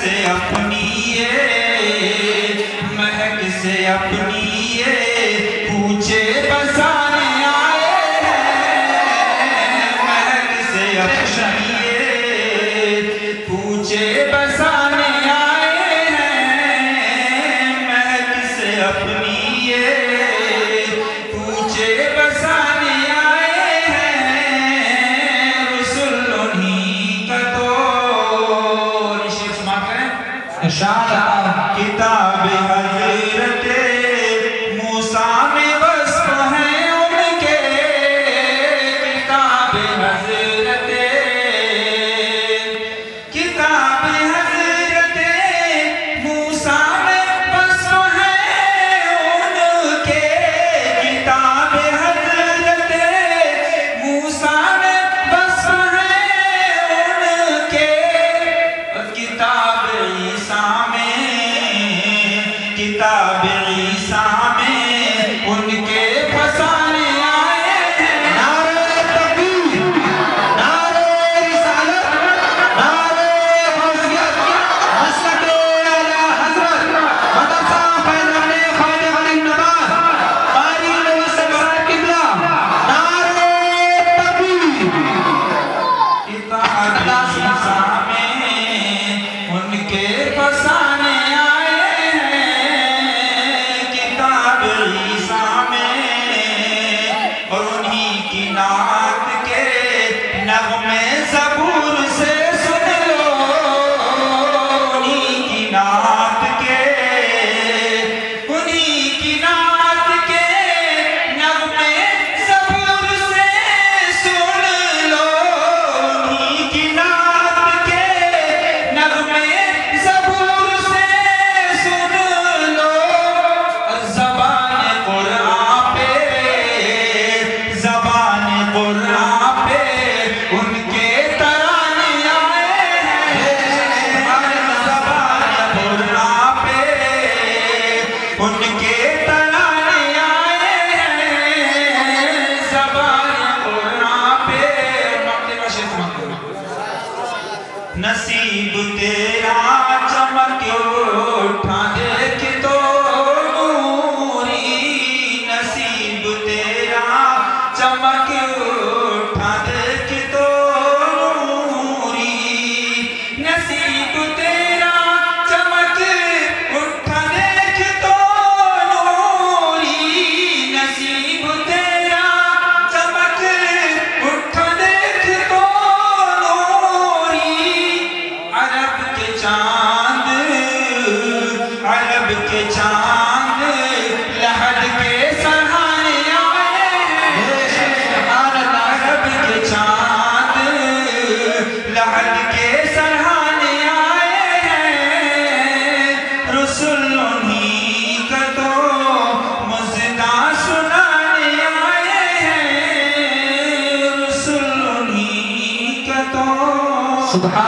سے اپنی مہک سے اپنی پوچھے بسانے آئے ہیں، مہک سے اپنی پوچھے بسانے آئے ہیں، مہک سے اپنی پوچھے بسانے آئے ہیں، رسول انہی کا تو شیخ سماعت کریں ارشاد کتاب حضرت موسیٰ میں وصف ہیں ان کے، کتاب حضرت موسیٰ میں وصف ہیں ان کے، کتاب حضرت موسیٰ میں وصف ہیں ان کے، اور کتاب عیسیٰ میں ان کے فسانے آئے ہیں۔ نعرہ تکبیر، نعرہ رسالت، نعرہ غوثیت، مسلک اعلیٰ حضرت مدرسہ فیضان خواجہ غنی نواز قاری رئیس برائے قبلہ، نعرہ تکبیر۔ کتاب عیسیٰ میں ان کے فسانے آئے ہیں، کتاب عیسیٰ میں، اور انہی کی نعت کے نغمے زبور سے سن لو، انہی کی نعت کے نغمے زبور سے سن لو، انہی کی نعت کے نغمے زبور سے سن لو، اور زبان قرآن پہ ان کے ترانے آئے ہیں، زبان قرآن پہ ان کے ترانے آئے ہیں، زبان قرآن پہ نصیب تیرا چمک اٹھا دیکھ تو نوری، نصیب تیرا چمک اٹھا دیکھ تو نوری، نصیب تیرا چمک اٹھا دیکھ تو نوری، نصیب تیرا چمک اٹھا دیکھ تو نوری، عرب کے چاند لحد کے سرحانے آئے ہیں، عرب کے چاند لحد کے سرحانے آئے ہیں، رسول انہی کا تو مزدہ سنانے آئے ہیں، رسول انہی کا تو سبحان